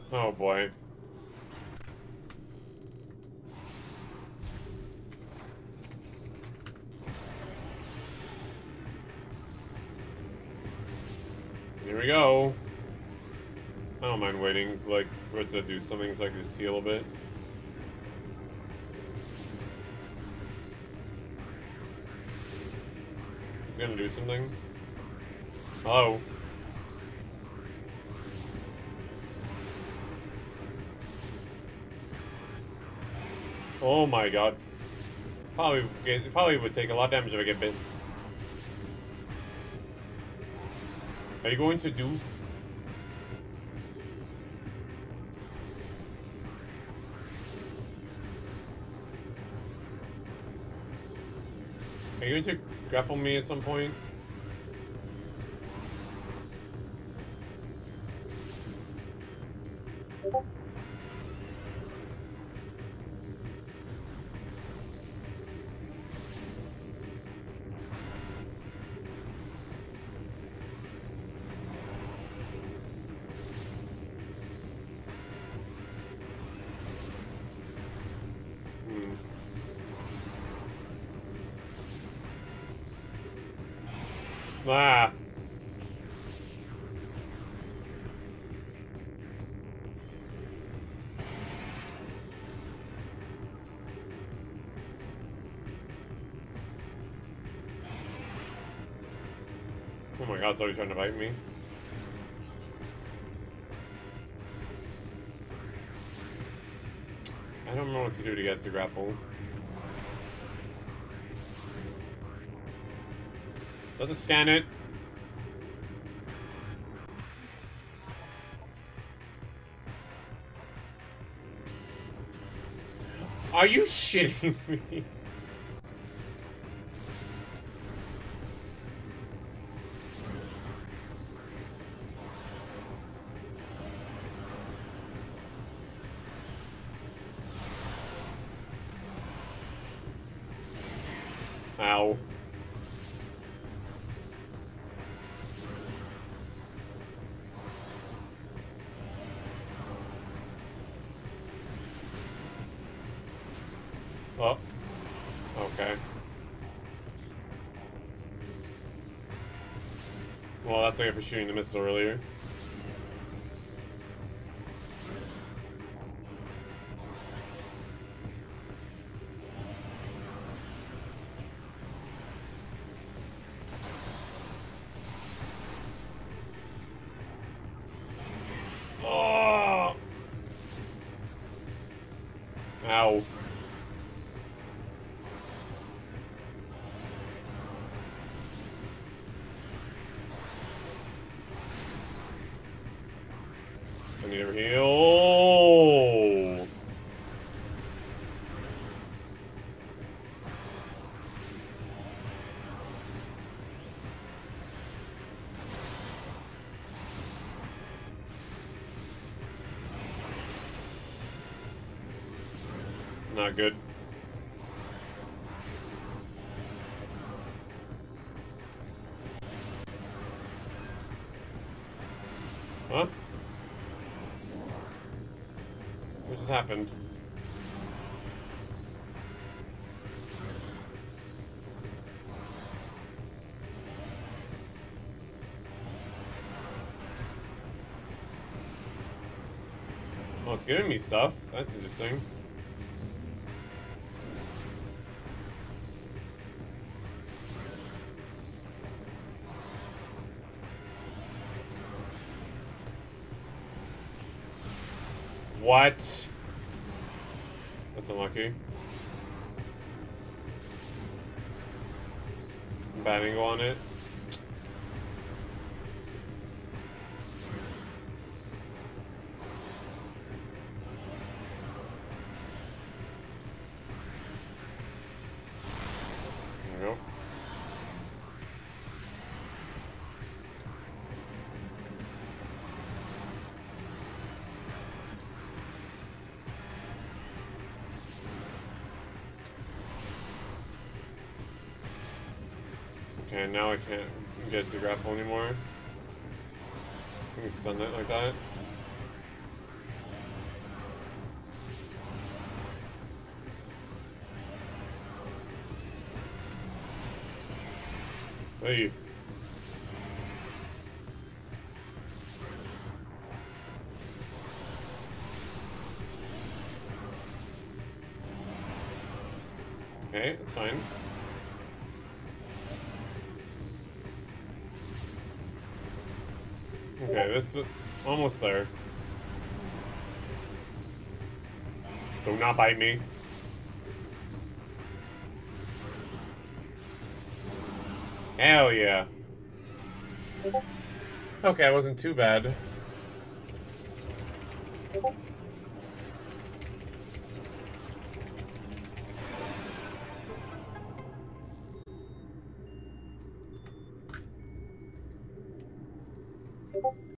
Oh boy. Here we go. I don't mind waiting, like, for it to do something so I can just heal a bit. He's gonna do something. Hello. Oh my god. Probably would take a lot of damage if I get bit. Are you going to do? Are you going to grapple me at some point? Ah. Oh my god, so he's trying to bite me. I don't know what to do to get to grapple. Let's scan it. Are you shitting me? Ow. Oh. Okay. Well, that's like for shooting the missile earlier. Oh. Ow. I need to heal. Not good. Huh? What just happened? Oh, it's giving me stuff. That's interesting. What? That's unlucky. Bad angle on it. There we go. Okay, now I can't get to grapple anymore. Can you stun it like that? Hey. Okay, it's fine. Okay, this is almost there. Do not bite me. Hell yeah. Okay, it wasn't too bad.